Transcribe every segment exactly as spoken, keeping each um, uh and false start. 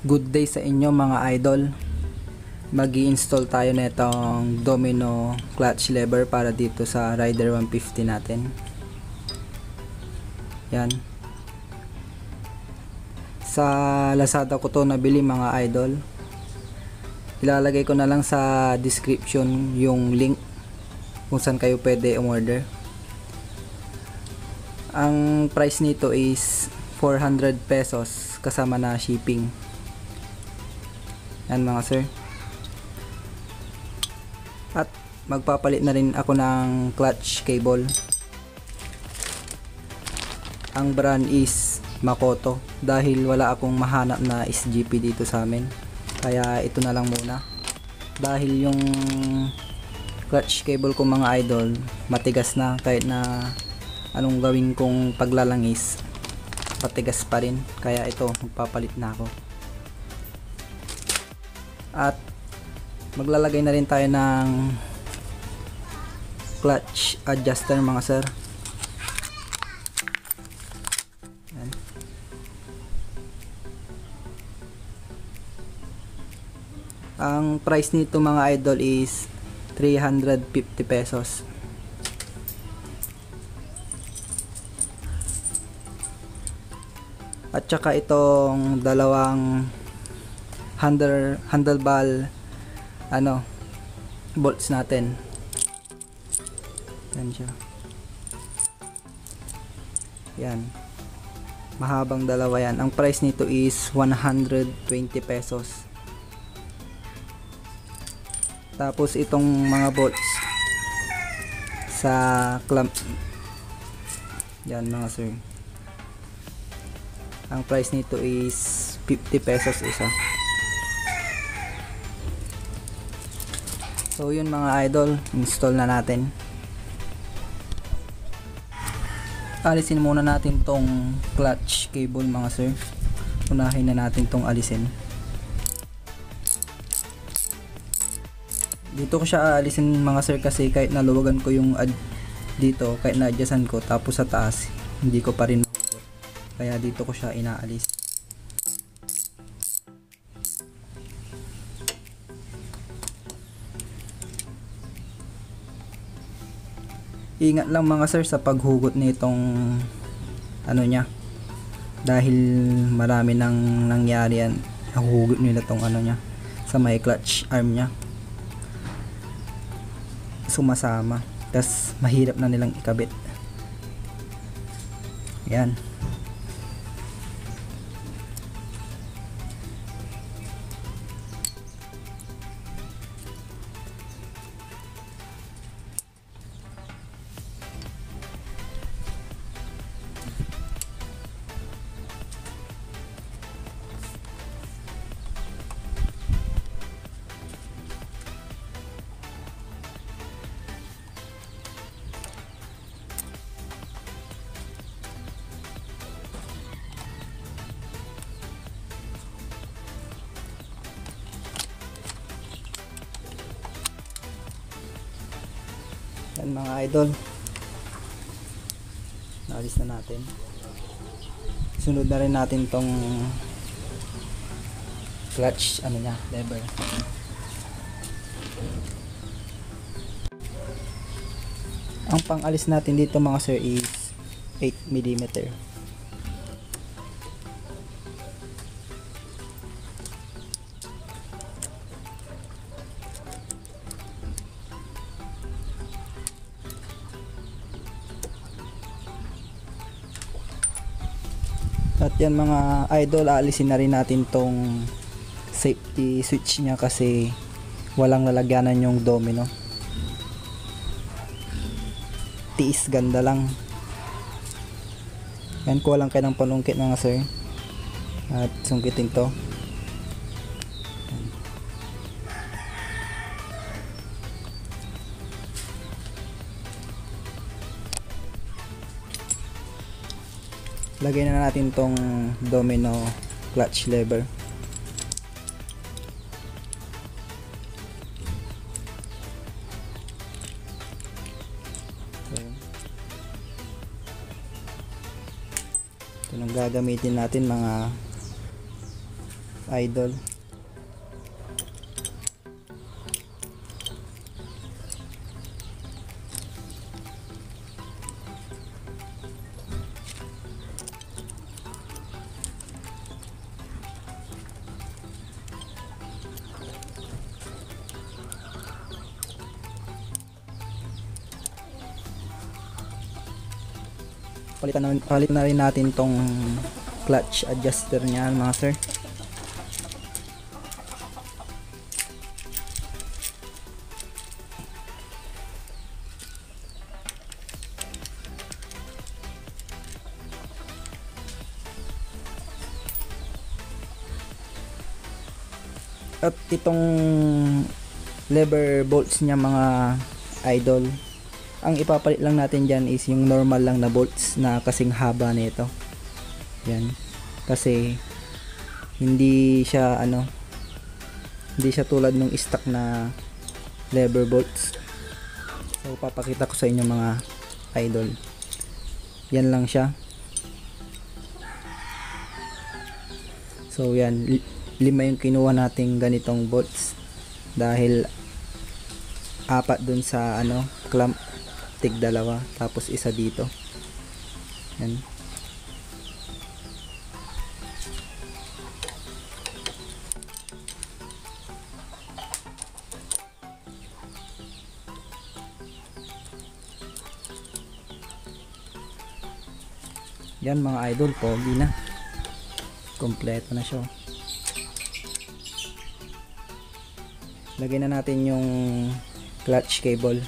Good day sa inyo mga idol. Mag-i-install tayo nitong domino clutch lever para dito sa Rider one fifty natin. Yan. Sa Lazada ko to nabili mga idol. Ilalagay ko na lang sa description yung link kung saan kayo pwede umorder. Ang price nito is four hundred pesos kasama na shipping. Yan mga sir. At magpapalit na rin ako ng clutch cable. Ang brand is Makoto dahil wala akong mahanap na S G P dito sa amin. Kaya ito na lang muna. Dahil yung clutch cable ko mga idol matigas na, kahit na anong gawin kong paglalangis matigas pa rin. Kaya ito magpapalit na ako. At maglalagay na rin tayo ng clutch adjuster mga sir. Yan. Ang price nito mga idol is three hundred fifty pesos. At saka itong dalawang handle handlebar ano bolts natin. Yan siya. Yan. Mahabang dalawa yan. Ang price nito is one hundred twenty pesos. Tapos itong mga bolts sa clamp. Yan mga sir. Ang price nito is fifty pesos isa. So yun mga idol, install na natin. Alisin muna natin tong clutch cable mga sir. Unahin na natin tong alisin. Dito ko siya aalisin mga sir kasi kahit naluwagan ko yung ad dito, kahit na-adjustan ko, tapos sa taas hindi ko pa rin mahugot. Kaya dito ko siya inaalis. Ingat lang mga sir sa paghugot nitong ano niya, dahil marami nang nangyari yan, nahuhugot nila tong ano niya sa may clutch arm niya, sumasama, tas mahirap na nilang ikabit. Yan. Yan mga idol, naalis na natin. Sunod na rin natin tong clutch ano niya, lever. Ang pang-alis natin dito mga sir is eight millimeter. At yan mga idol, aalisin na rin natin tong safety switch niya kasi walang lalagyanan yung domino. Tiis ganda lang. Yan, kuha lang kayo ng panungkit mga sir at sungkitin to. Lagay na natin tong domino clutch lever. So, ito nang gagamitin natin mga idol. Palitan na, palitan na rin natin tong clutch adjuster niya mga sir. At itong lever bolts niya mga idol, ang ipapalit lang natin dyan is yung normal lang na bolts na kasing haba nito. Yan. Kasi hindi siya ano, hindi siya tulad ng stock na lever bolts. So papakita ko sa inyo mga idol. Yan lang siya. So yan, lima yung kinuha nating ganitong bolts dahil apat dun sa ano clamp, tig dalawa, tapos isa dito. Yan. Yan mga idol, pogi na. Kompleto na siya. Lagyan na natin yung clutch cable.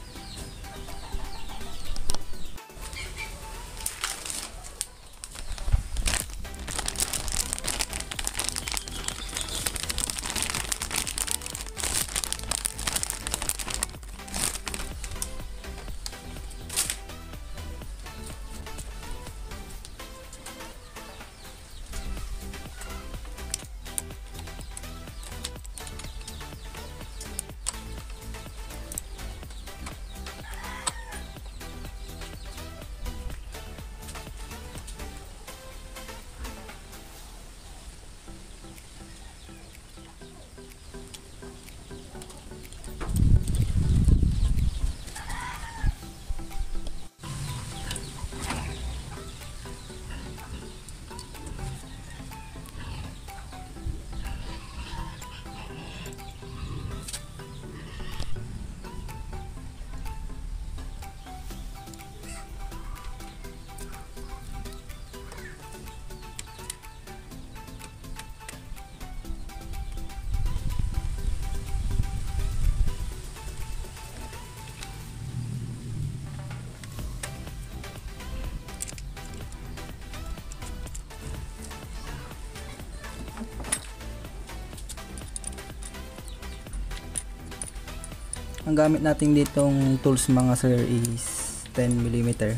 Ang gamit natin ditong tools mga sir is ten millimeter.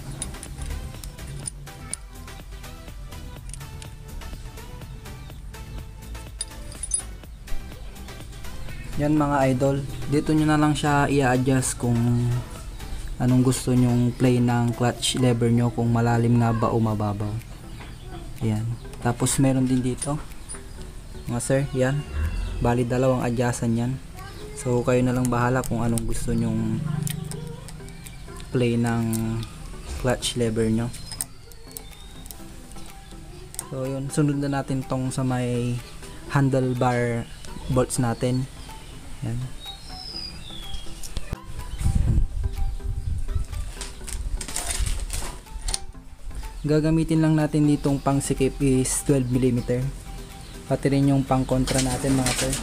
Yan mga idol, dito nyo na lang siya i-adjust kung anong gusto nyong play ng clutch lever nyo, kung malalim nga ba o mababaw. Ayan. Tapos meron din dito mga sir, yan, bali dalawang adjustan yan. So kayo na lang bahala kung anong gusto nyong play ng clutch lever nyo. So yun, sunod na natin tong sa may handlebar bolts natin. Yan. Gagamitin lang natin ditong pang sikip is twelve millimeter. Pati rin yung pang kontra natin mga sir.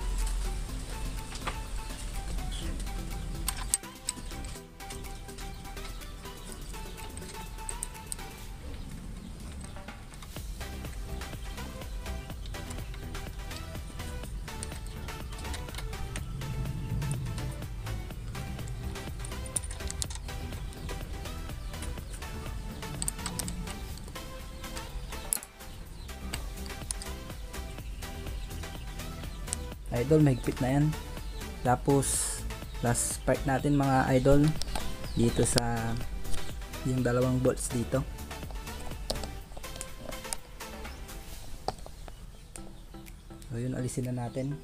Idol, mahigpit na yan. Tapos last part natin mga idol, dito sa yung dalawang bolts dito. So yun, alisin na natin.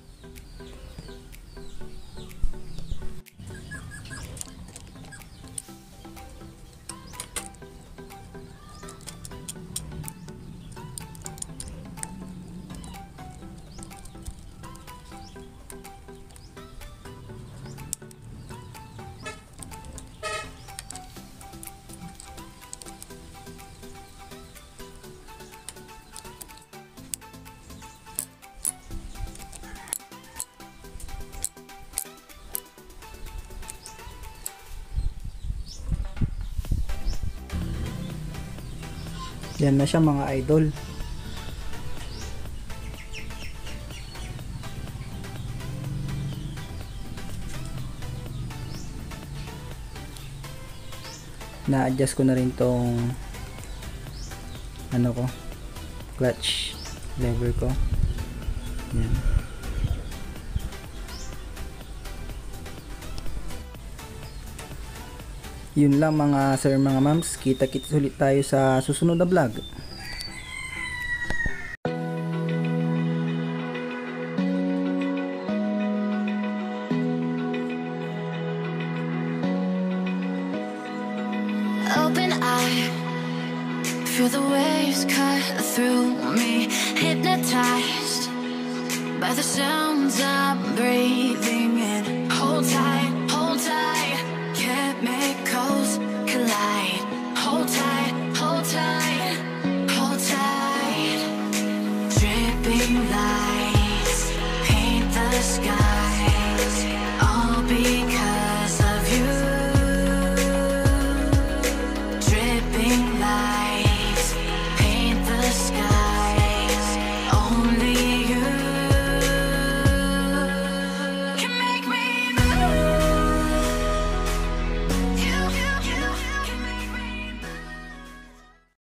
Yan na siya mga idol. Na-adjust ko na rin tong ano ko, clutch lever ko. Yan. Yun lang mga sir, mga ma'ams. Kita-kits ulit tayo sa susunod na vlog. Open eye, feel the waves cut through me, hypnotized by the sounds I'm breathing in. Hold tight.